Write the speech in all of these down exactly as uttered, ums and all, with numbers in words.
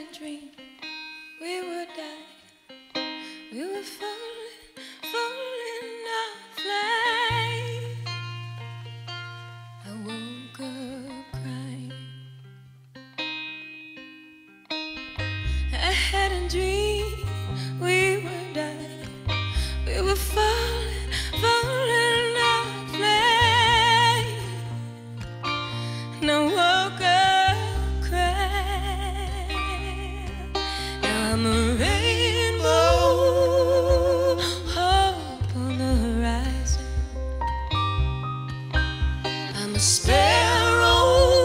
a dream we would die. We were falling, falling off flight. I woke up crying. I had a dream we would die. We were falling, falling off flight. And I woke up crying. Now I'm a rainbow, hope on the horizon. I'm a sparrow,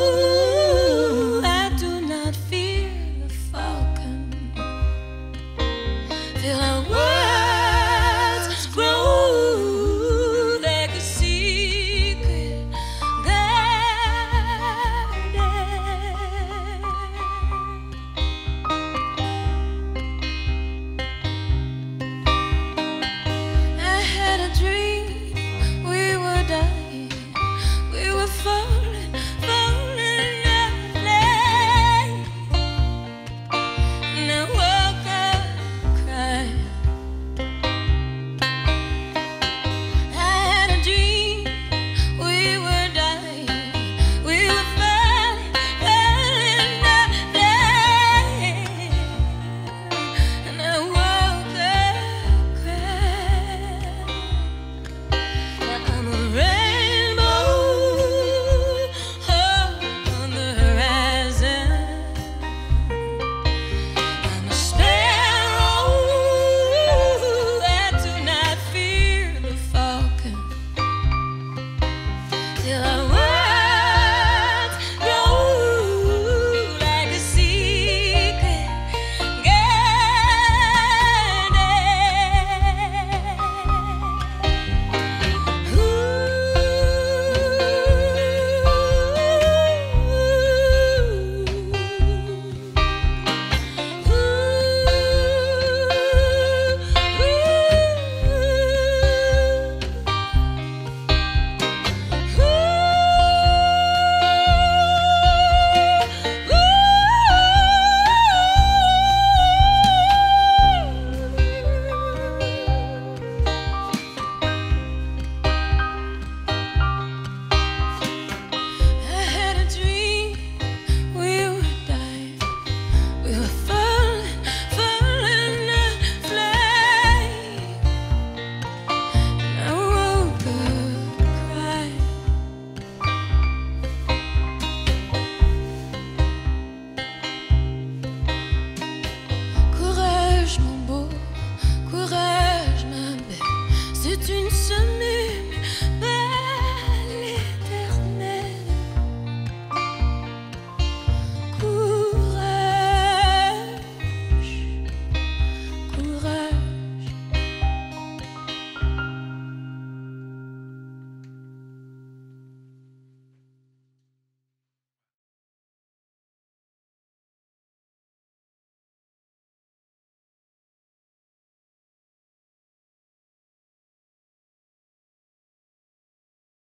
I do not fear the falcon. Feel our words grow like a secret garden. I had a dream we were dying. We were falling, falling off flight. And I woke up crying. I had a dream we were dying. We were falling, falling off flight. And I woke up crying. Now I'm a rainbow, hope on the horizon. I'm a sparrow, I do not fear the falcon. Till our words grow like a secret I had a dream we were dying. We were falling, falling off flight. And I woke up crying. Courage mon beau, courage ma belle, c'est une semaine